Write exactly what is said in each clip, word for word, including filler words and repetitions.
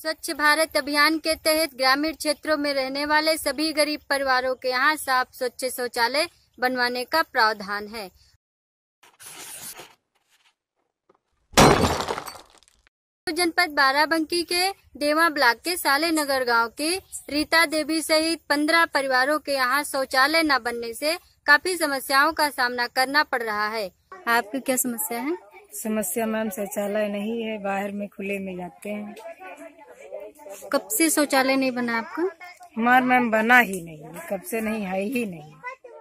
स्वच्छ भारत अभियान के तहत ग्रामीण क्षेत्रों में रहने वाले सभी गरीब परिवारों के यहाँ साफ स्वच्छ शौचालय बनवाने का प्रावधान है। जनपद बाराबंकी के देवा ब्लॉक के साले नगर गांव की रीता देवी सहित पंद्रह परिवारों के यहाँ शौचालय न बनने से काफी समस्याओं का सामना करना पड़ रहा है। आपकी क्या समस्या है? समस्या मैम शौचालय नहीं है, बाहर में खुले में जाते हैं। कब से शौचालय नहीं बना आपका? हमारा मैम बना ही नहीं, कब से नहीं है ही नहीं।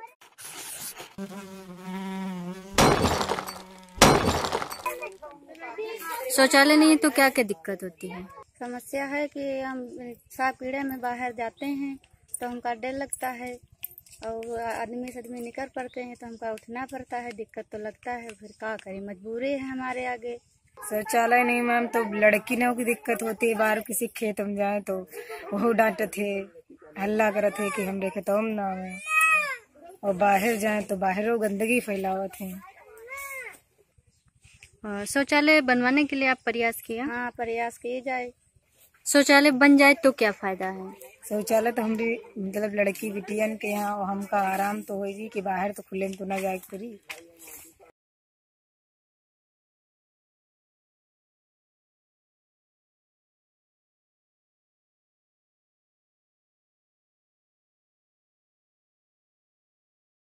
शौचालय नहीं तो क्या क्या दिक्कत होती है? समस्या है कि हम साफ कीड़े में बाहर जाते हैं तो हमका डर लगता है और आदमी से आदमी निकल पड़ते हैं तो हमका उठना पड़ता है, दिक्कत तो लगता है, फिर क्या करें, मजबूरी है हमारे आगे। शौचालय नहीं मैम तो लड़की ने की दिक्कत होती है, बाहर किसी खेत में जाए तो वो डांटे थे, हल्ला करते थे कि हम देखे तो हम ना आए, और बाहर जाए तो बाहर गंदगी फैलावत है। शौचालय बनवाने के लिए आप प्रयास किया? हाँ, प्रयास किए जाए। शौचालय बन जाए तो क्या फायदा है? शौचालय तो हम भी मतलब लड़की बिटियन के यहाँ हमका आराम तो होगी कि बाहर तो खुले में तो ना जाए करी।